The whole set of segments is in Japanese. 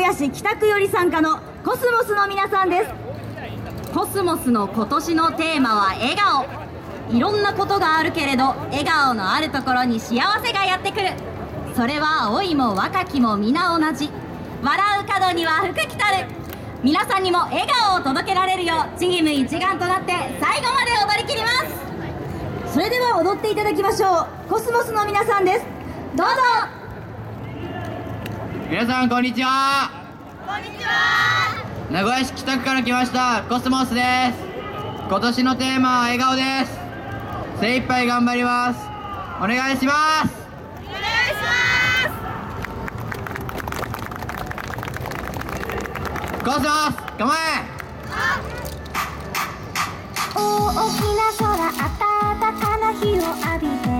林北区より参加のコスモスの皆さんです。コスモスの今年のテーマは笑顔。いろんなことがあるけれど、笑顔のあるところに幸せがやってくる。それは老いも若きも皆同じ。笑う角には福来たる。皆さんにも笑顔を届けられるようチーム一丸となって最後まで踊り切ります。それでは踊っていただきましょう。コスモスの皆さんです。どうぞ。 皆さんこんにちは。 こんにちは。 名古屋市北区から来ましたコスモスです。今年のテーマは笑顔です。精一杯頑張ります。お願いします。 お願いします。 コスモス構え。 大きな空、暖かな日を浴びて、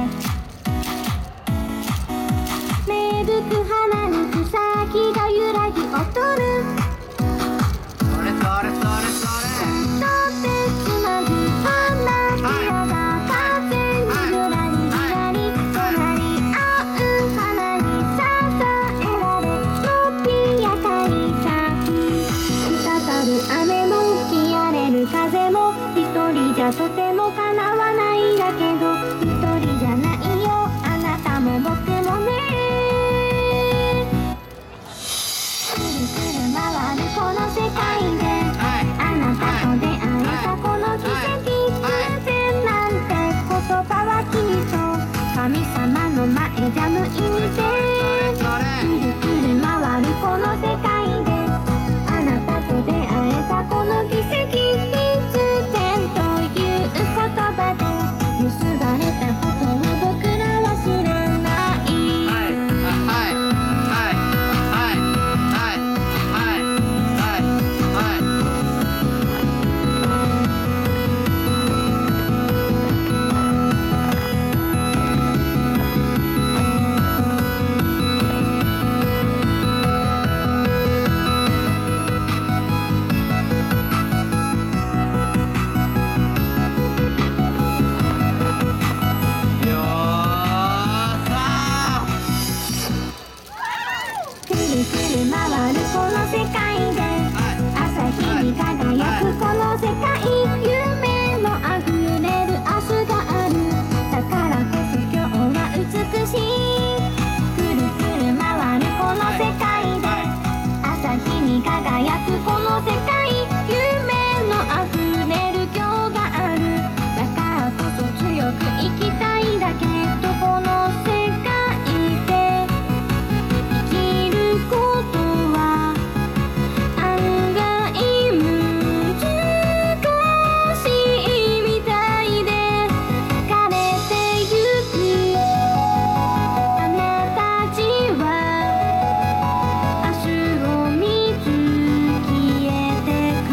芽吹く花に草木が揺らぎ踊る。 それそれそれそれ。 とてつなぐ花びらが風にゆらりゆらり、隣り合う花に支えられ、伸びやかに咲き、滴る雨も吹き荒れる風も、一人じゃとても叶わないだけど、一人じゃないよ、あなたも僕もね。くるくる回るこの世界で、あなたと出会えたこの奇跡、偶然なんて言葉はきっと神様の前じゃ無意味で、くるくる回るこの世界で、あなたと出会えたこの奇跡、必然という言葉で結ばれたことを僕ら忘れない。くるくる回るこの世界で、朝日に輝くこの世界、夢のあふれる明日がある。だからこそ今日は美しい。くるくる回るこの世界で、朝日に輝くこの世界、夢のあふれる今日がある。だからこそ強く生きたいだけど、この世界で生きることは案外難しいみたいで、枯れてゆくあなたちは明日を見ず消えてく。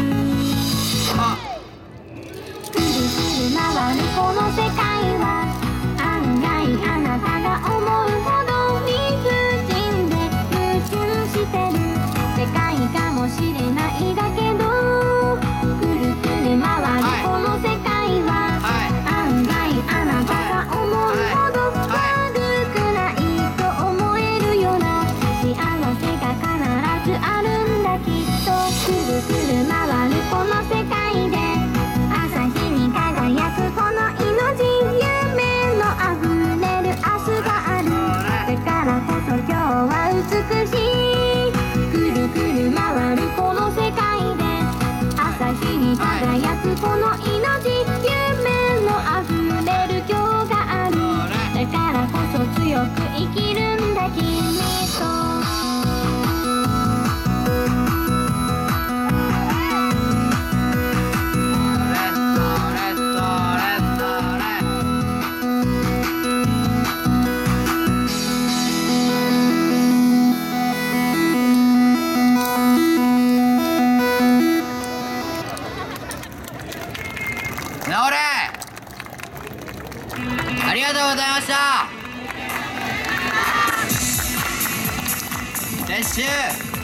くるくる回るこの世界は案外あなたが思うほど理不尽で矛盾してる世界かもしれないだけど、くるくる回るこの世界は案外あなたが思うほど悪くないと思えるような幸せが必ずあるんだきっと。くるくる回るこの世界で、朝日に輝くこの命、夢のあふれる明日がある。だからこそ今日は美しい。くるくる回るこの世界で、朝日に輝くこの命、夢のあふれる今日がある。だからこそ強く生きるんだ君と。 治れ。ありがとうございました。撤収。